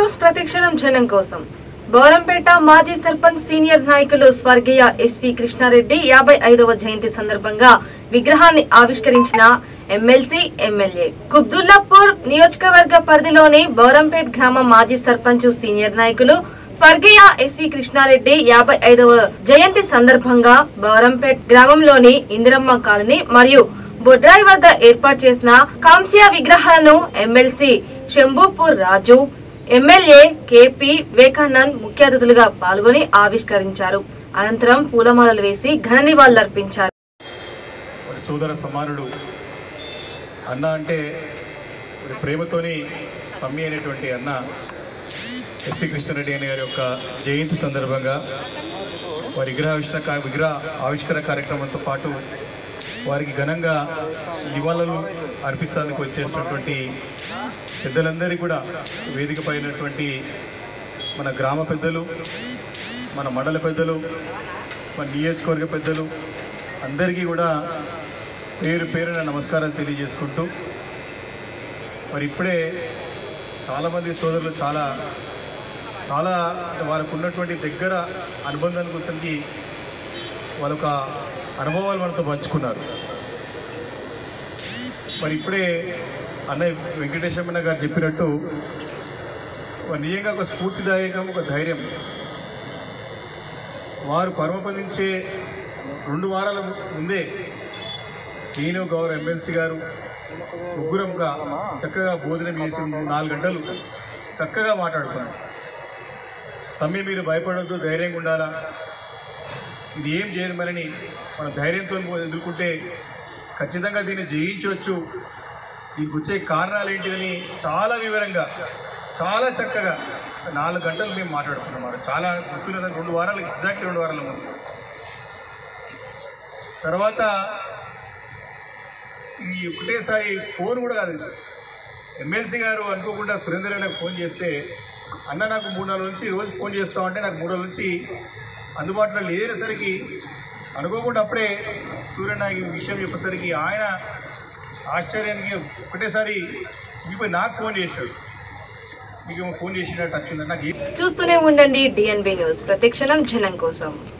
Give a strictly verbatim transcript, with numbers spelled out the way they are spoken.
News ప్రతిక్షణం జనం కోసం బోరంపేట మాజీ సర్పంచ్ సీనియర్ నాయకులు స్వర్గీయ ఎస్వి కృష్ణారెడ్డి యాభై ఐదవ జయంతి సందర్భంగా విగ్రహాన్ని ఆవిష్కరించిన ఎమ్మెల్సీ ఎమ్మెల్యే కుబ్దుల్లాపూర్ నియోజకవర్గ పరిధిలోని బోరంపేట గ్రామ మాజీ సర్పంచ్ సీనియర్ నాయకులు స్వర్గీయ ఎస్వి కృష్ణారెడ్డి యాభై ఐదవ జయంతి సందర్భంగా బోరంపేట గ్రామంలోని ఇందిరమ్మ కాలనీ మరియు బొడ్రాయి వద్ద ఏర్పాటు చేసిన కాంస్య విగ్రహాలను MLC Shambhupur Raju MLA KP Vivekanand ముఖ్య అతిథులుగా పాల్గొని ఆవిష్కరించారు. అనంతరం పూలమాలలు వేసి ఘన నివాళులర్పించారు. సోదర సమానుడు అన్న అంటే ప్రేమతోని తమ్మి అనేటువంటి అన్న ఎస్వి కృష్ణారెడ్డి అనే గారి యొక్క జయంతి సందర్భంగా వారి విగ్రహావిష్కరణ విగ్రహ ఆవిష్కరణ కార్యక్రమంతో పాటు వారికి ఘనంగా నివాళులు అర్పిస్తానికి వచ్చేసినటువంటి పెద్దలందరికీ కూడా వేదిక పైనటువంటి మన గ్రామ పెద్దలు, మన మండల పెద్దలు, మన నియోజకవర్గ పెద్దలు అందరికీ కూడా పేరు పేరున నమస్కారాలు తెలియజేసుకుంటూ మరి ఇప్పుడే చాలామంది సోదరులు చాలా చాలా వారికి ఉన్నటువంటి దగ్గర అనుబంధాల కోసంకి వాళ్ళొక అనుభవాలు మనతో పంచుకున్నారు. మరి ఇప్పుడే అన్నయ్య వెంకటేశ్వరన్న గారు చెప్పినట్టు నిజంగా ఒక స్ఫూర్తిదాయకం, ఒక ధైర్యం. వారు పరమపదించే రెండు వారాల ముందే నేను గౌరవ ఎమ్మెల్సీ గారు ముగ్గురంగా చక్కగా భోజనం చేసి నాలుగు గంటలు చక్కగా మాట్లాడుకున్నాం. తమ్మి మీరు భయపడద్దు, ధైర్యంగా ఉండాలా, ఇది ఏం చేయదు మరని మన ధైర్యంతో ఎదుర్కొంటే ఖచ్చితంగా దీన్ని జయించవచ్చు, దీనికి వచ్చే కారణాలు ఏంటిదని చాలా వివరంగా చాలా చక్కగా నాలుగు గంటలు మేము మాట్లాడుకున్నాం. చాలా గుర్తున్న రెండు వారాలు ఎగ్జాక్ట్ రెండు వారాల ముందు. తర్వాత ఈ ఒకటేసారి ఫోన్ కూడా కాదు, ఎమ్మెల్సీ గారు అనుకోకుండా సురేందర్ గారికి ఫోన్ చేస్తే అన్న నాకు మూడు నాలుగు నుంచి రోజు ఫోన్ చేస్తామంటే నాకు మూడు రోజుల నుంచి అందుబాటులో లేదనేసరికి అనుకోకుండా అప్పుడే సూర్యన్న ఈ విషయం చెప్పేసరికి ఆయన ఆశ్చర్యానికి ఒకటేసారి ఇప్పుడు నాకు ఫోన్ చేశాడు. మీకు ఫోన్ చేసినట్టు వచ్చింది నాకు. చూస్తూనే ఉండండి డిఎన్బి న్యూస్ ప్రతిక్షణం జనం కోసం.